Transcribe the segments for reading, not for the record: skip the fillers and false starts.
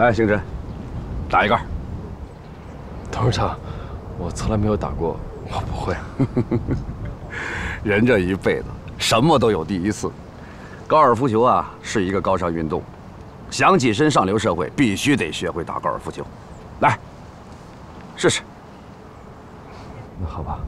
来，星辰，打一杆。 董事长，我从来没有打过，我不会。 人这一辈子什么都有第一次。高尔夫球啊是一个高尚运动，想跻身上流社会，必须得学会打高尔夫球。来，试试。 那好吧。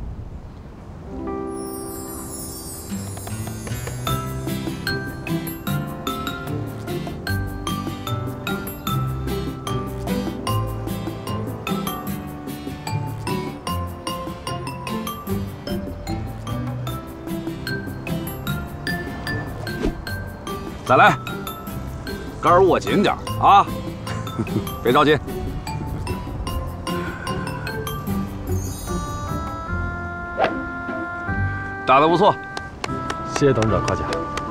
再来，杆儿握紧点啊，别着急。打得不错， 谢谢董事长夸奖。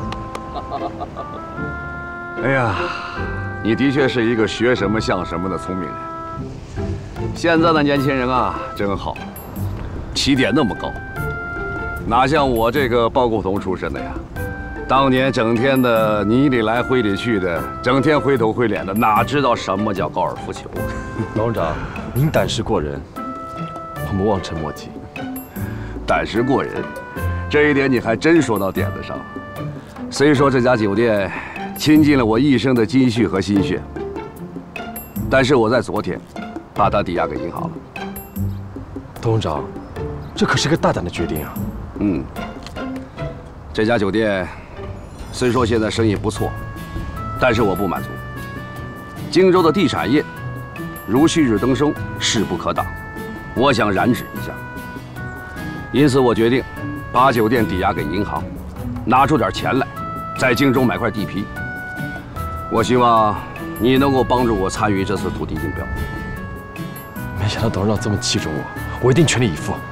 哎呀，你的确是一个学什么像什么的聪明人。现在的年轻人啊，真好，起点那么高，哪像我这个包工头出身的呀？ 当年整天的泥里来灰里去的，整天灰头灰脸的，哪知道什么叫高尔夫球？ 董事长，您胆识过人，我们望尘莫及。 胆识过人，这一点你还真说到点子上了。虽说这家酒店倾尽了我一生的积蓄和心血，但是我在昨天把它抵押给银行了。 董事长，这可是个大胆的决定啊！ 嗯，这家酒店。 虽说现在生意不错，但是我不满足。荆州的地产业如旭日登升，势不可挡，我想染指一下。因此，我决定把酒店抵押给银行，拿出点钱来，在荆州买块地皮。我希望你能够帮助我参与这次土地竞标。 没想到董事长这么器重我，我一定全力以赴。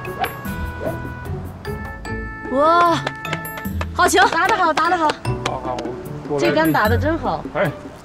哇，好球！ 打得好，打得好。 这杆打得真好！ 哎，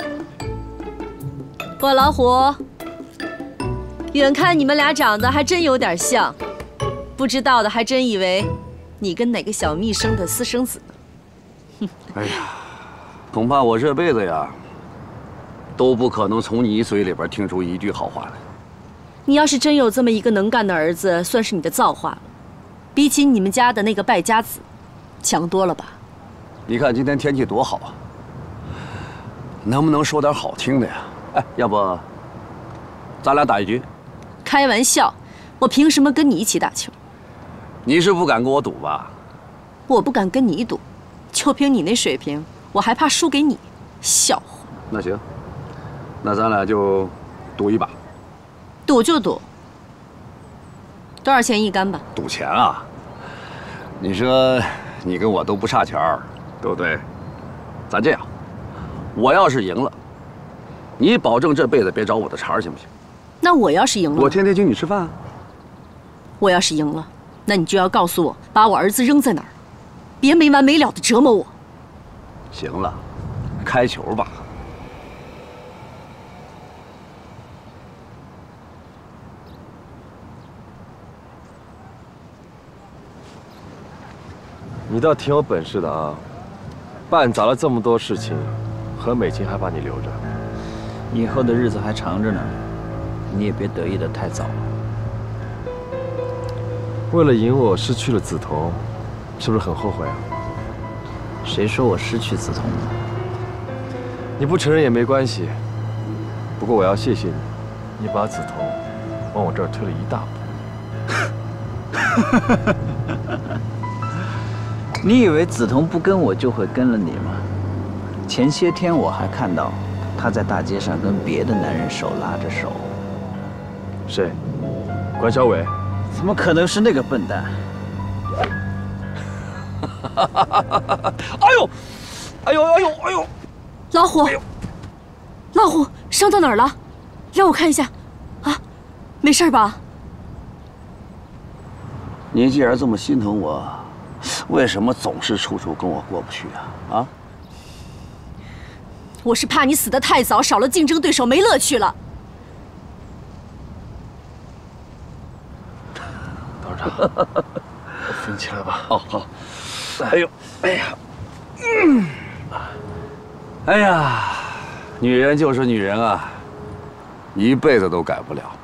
我老虎，远看你们俩长得还真有点像，不知道的还真以为你跟哪个小蜜生的私生子呢。 哎呀，恐怕我这辈子呀，都不可能从你嘴里边听出一句好话来。 你要是真有这么一个能干的儿子，算是你的造化了，比起你们家的那个败家子，强多了吧？ 你看今天天气多好啊！ 能不能说点好听的呀？哎，要不咱俩打一局？ 开玩笑，我凭什么跟你一起打球？ 你是不敢跟我赌吧？ 我不敢跟你赌，就凭你那水平，我还怕输给你？笑话！ 那行，那咱俩就赌一把。 赌就赌，多少钱一杆吧？ 赌钱啊？你说你跟我都不差钱儿，对不对？咱这样。 我要是赢了，你保证这辈子别找我的茬，行不行？ 那我要是赢了， 我天天请你吃饭。 我要是赢了，那你就要告诉我，把我儿子扔在哪儿，别没完没了的折磨我。 行了，开球吧。 你倒挺有本事的啊，办砸了这么多事情。 何美琴还把你留着， 以后的日子还长着呢，你也别得意的太早了。 为了赢我失去了梓潼，是不是很后悔啊？ 谁说我失去梓潼了？ 你不承认也没关系，不过我要谢谢你，你把梓潼往我这儿推了一大步。 你以为梓潼不跟我就会跟了你吗？ 前些天我还看到他在大街上跟别的男人手拉着手。 谁？管小伟？ 怎么可能是那个笨蛋？ 哎呦，哎呦，哎呦，哎呦！ 老虎，老虎伤到哪儿了？让我看一下。啊，没事吧？ 你既然这么心疼我，为什么总是处处跟我过不去啊？啊？ 我是怕你死得太早，少了竞争对手，没乐趣了。 董事长，扶起来吧。 哦，好。哎呦，哎呀，哎呀，女人就是女人啊， 一辈子都改不了。